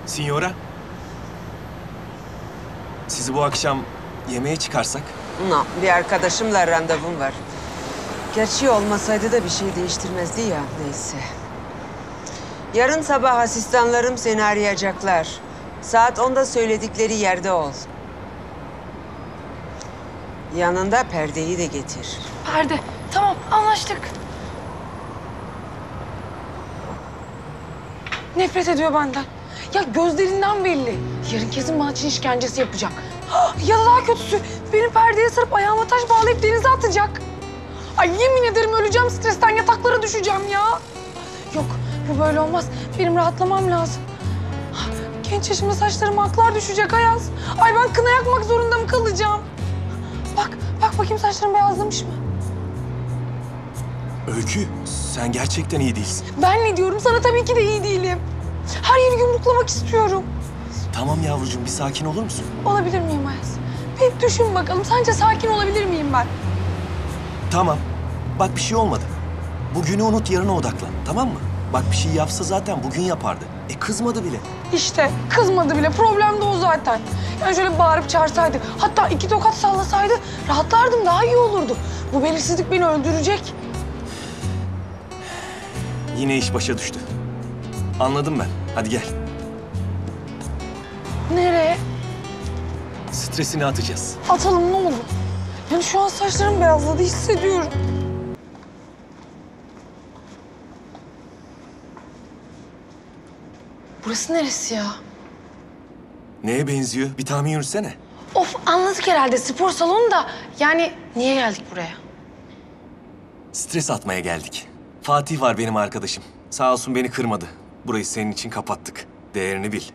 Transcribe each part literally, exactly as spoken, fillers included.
Signora, sizi bu akşam yemeğe çıkarsak? No, bir arkadaşımla randevum var. Gerçi olmasaydı da bir şey değiştirmezdi ya, neyse. Yarın sabah asistanlarım seni arayacaklar. Saat onda söyledikleri yerde ol. Yanında perdeyi de getir. Perde. Tamam, anlaştık. Nefret ediyor benden. Ya gözlerinden belli. Yarın kesin bana Çin işkencesi yapacak. Ya da daha kötüsü, beni perdeye sarıp ayağıma taş bağlayıp denize atacak. Ay yemin ederim öleceğim stresten, yataklara düşeceğim ya. Yok, bu böyle olmaz. Benim rahatlamam lazım. Genç yaşımda saçlarıma aklar düşecek Ayaz. Ay ben kına yakmak zorunda mı kalacağım? Bak, bak bakayım saçlarım beyazlamış mı? Öykü, sen gerçekten iyi değilsin. Ben ne diyorum? Sana tabii ki de iyi değilim. Her yeri yumruklamak istiyorum. Tamam yavrucuğum, bir sakin olur musun? Olabilir miyim Ayaz? Bir düşün bakalım. Sence sakin olabilir miyim ben? Tamam. Bak bir şey olmadı. Bugünü unut, yarına odaklan. Tamam mı? Bak bir şey yapsa zaten bugün yapardı. E kızmadı bile. İşte kızmadı bile. Problem de o zaten. Yani şöyle bağırıp çağırsaydı, hatta iki tokat sallasaydı rahatlardım, daha iyi olurdu. Bu belirsizlik beni öldürecek. Yine iş başa düştü. Anladım ben. Hadi gel. Nereye? Stresini atacağız. Atalım ne olur. Yani şu an saçlarım beyazladı, hissediyorum. Burası neresi ya? Neye benziyor? Bir tahmin yürütsene. Of, anladık herhalde, spor salonu da. Yani niye geldik buraya? Stres atmaya geldik. Fatih var benim arkadaşım. Sağ olsun beni kırmadı. Burayı senin için kapattık. Değerini bil.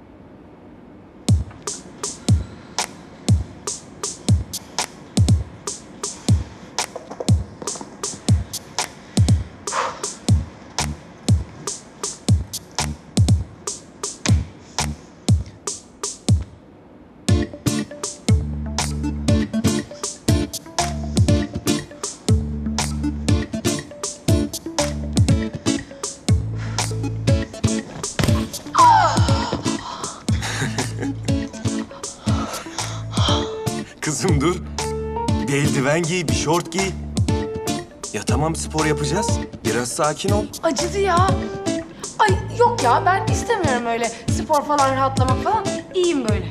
Kızım dur. Bir eldiven giy, bir şort giy. Ya tamam, spor yapacağız. Biraz sakin ol. Acıdı ya. Ay yok ya, ben istemiyorum öyle spor falan, rahatlamak falan. İyiyim böyle.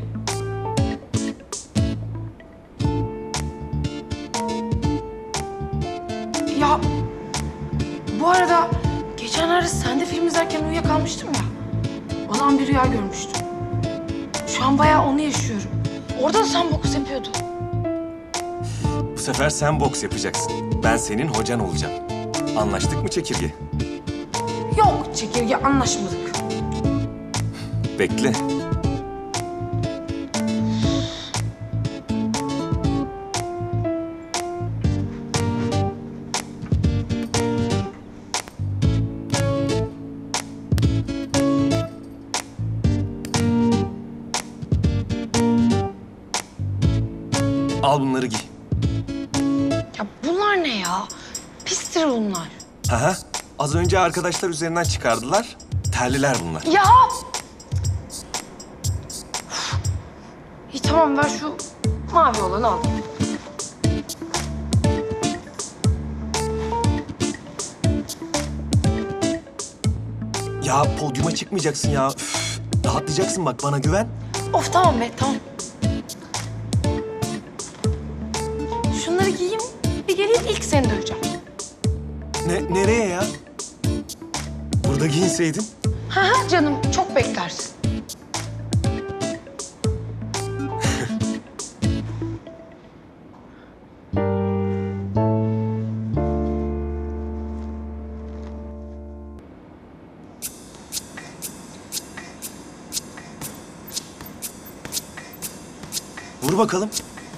Ya bu arada geçenlerde sen de film izlerken uyuyakalmıştım ya. O zaman bir rüya görmüştüm. Şu an bayağı onu yaşıyorum. Orada da sen boks yapıyordun. Bu sefer sen boks yapacaksın. Ben senin hocan olacağım. Anlaştık mı çekirge? Yok çekirge, anlaşmadık. Bekle. Al bunları giy. Ya bunlar ne ya? Pistir bunlar. Aha. Az önce arkadaşlar üzerinden çıkardılar. Terliler bunlar. Ya! İyi tamam, ver şu mavi olanı al. Ya podyuma çıkmayacaksın ya. Üf, rahatlayacaksın bak, bana güven. Of tamam be, tamam. Şunları giyeyim, bir geleyim ilk seni döveceğim. Ne, nereye ya? Burada giyinseydin. Ha ha canım, çok beklersin. Vur bakalım.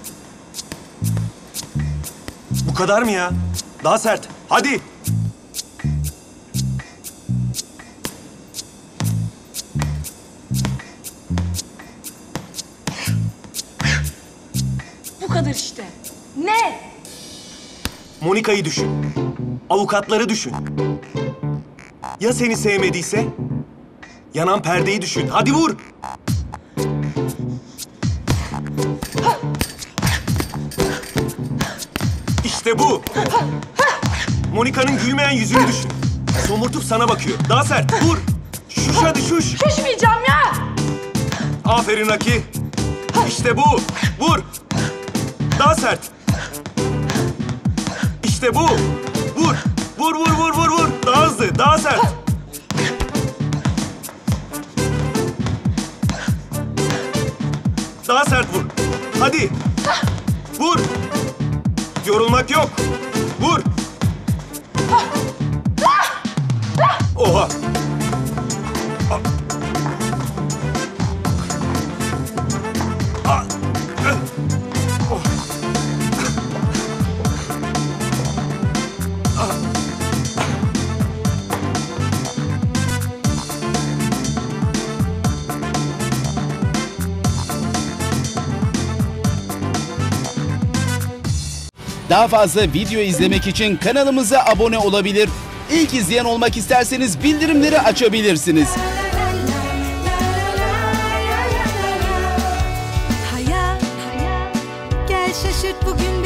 Bu kadar mı ya? Daha sert. Hadi. Bu kadar işte. Ne? Monika'yı düşün. Avukatları düşün. Ya seni sevmediyse? Yanan perdeyi düşün. Hadi vur. İşte bu. Monika'nın gülmeyen yüzünü düşün. Somurtup sana bakıyor. Daha sert. Vur. Şuş hadi şuş. Şişmeyeceğim ya. Aferin Aki. İşte bu. Vur. Daha sert. İşte bu. Vur. Vur vur vur vur vur. Daha hızlı. Daha sert. Daha sert vur. Hadi. Vur. Yorulmak yok. Vur. Oha. Ah. Oh. Daha fazla video izlemek için kanalımıza abone olabilir. İlk izleyen olmak isterseniz bildirimleri açabilirsiniz. Hayat, gel şaşırt bugün